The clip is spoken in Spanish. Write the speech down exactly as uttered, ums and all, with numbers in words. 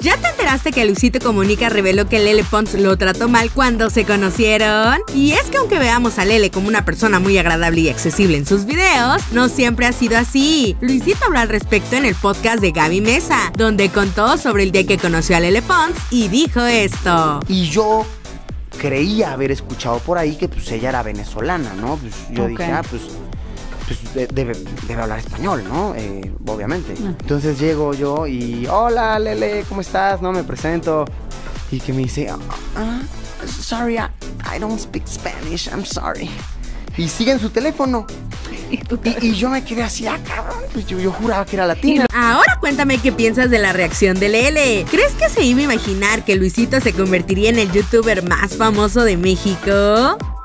¿Ya te enteraste que Luisito Comunica reveló que Lele Pons lo trató mal cuando se conocieron? Y es que aunque veamos a Lele como una persona muy agradable y accesible en sus videos, no siempre ha sido así. Luisito habló al respecto en el podcast de Gaby Mesa, donde contó sobre el día que conoció a Lele Pons y dijo esto. Y yo creía haber escuchado por ahí que pues ella era venezolana, ¿no? Pues yo Okay. dije, ah, pues, pues debe, debe hablar español, ¿no? Eh, obviamente. Uh. Entonces llego yo y, hola Lele, ¿cómo estás? No, me presento. Y que me dice, ah, uh, sorry, I, I don't speak Spanish, I'm sorry. Y sigue en su teléfono. Y, y yo me quedé así, ah, cabrón, pues yo, yo juraba que era latina. Ahora cuéntame qué piensas de la reacción de Lele. ¿Crees que se iba a imaginar que Luisito se convertiría en el youtuber más famoso de México?